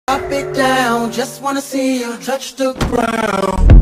Drop it down, just wanna see you touch the ground.